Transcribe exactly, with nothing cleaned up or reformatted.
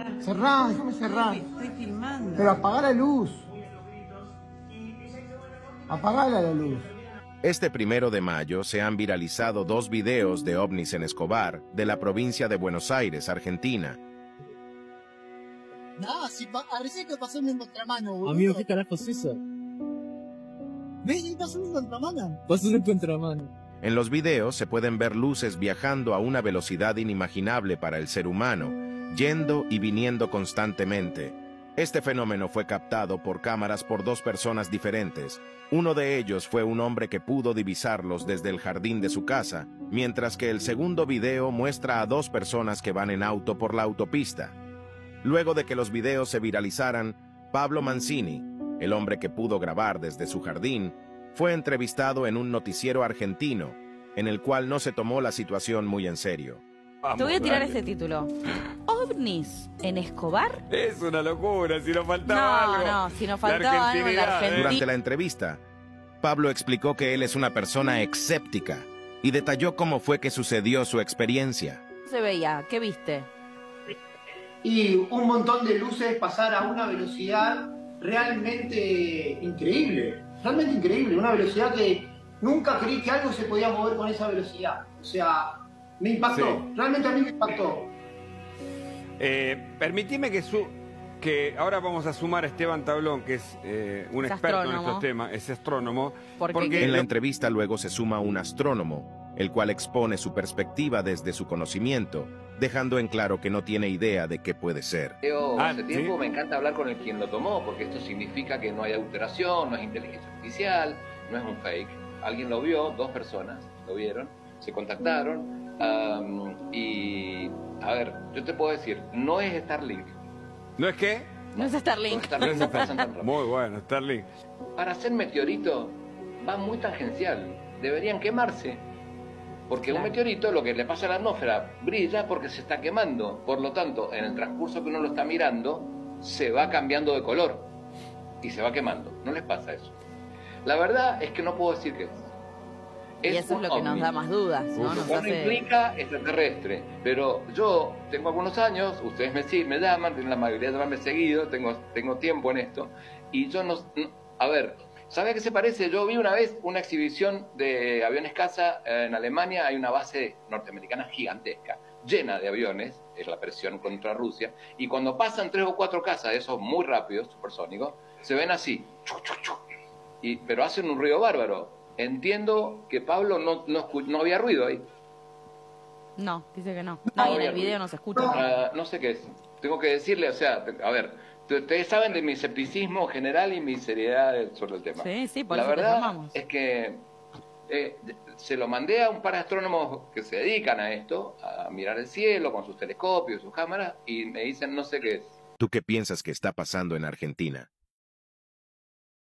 Cerrá, déjame cerrar. Estoy filmando. Pero apagá la luz. Apagala la luz. Este primero de mayo se han viralizado dos videos de ovnis en Escobar, de la provincia de Buenos Aires, Argentina. Nada, si parece que pasó en nuestra mano, boludo. Amigo, ¿qué carajo es eso? ¿Ves? Y pasó en nuestra mano. Pasó en contramano. En los videos se pueden ver luces viajando a una velocidad inimaginable para el ser humano, yendo y viniendo constantemente. Este fenómeno fue captado por cámaras por dos personas diferentes. Uno de ellos fue un hombre que pudo divisarlos desde el jardín de su casa, mientras que el segundo video muestra a dos personas que van en auto por la autopista. Luego de que los videos se viralizaran, Pablo Mancini, el hombre que pudo grabar desde su jardín, fue entrevistado en un noticiero argentino, en el cual no se tomó la situación muy en serio. Vamos, Te voy a tirar dale. este título. ¿OVNIs en Escobar? Es una locura, si nos faltaba no, algo. No, no, si nos faltaba algo en la Argentina. Durante la entrevista, Pablo explicó que él es una persona escéptica y detalló cómo fue que sucedió su experiencia. ¿Cómo se veía? ¿Qué viste? Y un montón de luces pasar a una velocidad realmente increíble. Realmente increíble. Una velocidad que nunca creí que algo se podía mover con esa velocidad. O sea, me impactó. Sí. Realmente a mí me impactó. Eh, permitime que, su que ahora vamos a sumar a Esteban Tablón, que es eh, un es experto astrónomo. en estos temas, es astrónomo. ¿Por porque en la entrevista luego se suma un astrónomo, el cual expone su perspectiva desde su conocimiento, dejando en claro que no tiene idea de qué puede ser. Yo, ah, hace tiempo ¿sí? me encanta hablar con el quien lo tomó, porque esto significa que no hay alteración, no es inteligencia artificial, no es un fake. Alguien lo vio, dos personas lo vieron, se contactaron, um, y a ver, yo te puedo decir, no es Starlink. ¿No es qué? No, no es Starlink. Los Starlink no pasan tan rápido. Muy bueno, Starlink. Para hacer meteorito va muy tangencial, deberían quemarse. Porque claro. un meteorito, lo que le pasa a la atmósfera, brilla porque se está quemando. Por lo tanto, en el transcurso que uno lo está mirando, se va cambiando de color y se va quemando. No les pasa eso. La verdad es que no puedo decir qué es. Y eso es lo que ovni. nos da más dudas, ¿no? Nos no hace... implica extraterrestre, pero yo tengo algunos años, ustedes me, me llaman, tienen la mayoría de llamarme seguido, tengo, tengo tiempo en esto, y yo no... no a ver... ¿Sabe a qué se parece? Yo vi una vez una exhibición de aviones caza en Alemania. Hay una base norteamericana gigantesca, llena de aviones, es la presión contra Rusia, y cuando pasan tres o cuatro cazas, esos muy rápidos, supersónicos, se ven así, chu, chu, chu, y, pero hacen un ruido bárbaro. Entiendo que Pablo no, no, no había ruido ahí. No, dice que no. No, no y en el video ruido. no se escucha. Uh, no sé qué es. Tengo que decirle, o sea, a ver... Ustedes saben de mi escepticismo general y mi seriedad sobre el tema. Sí, sí, por la eso verdad te llamamos. es que eh, se lo mandé a un par de astrónomos que se dedican a esto, a mirar el cielo con sus telescopios, sus cámaras, y me dicen no sé qué es. ¿Tú qué piensas que está pasando en Argentina?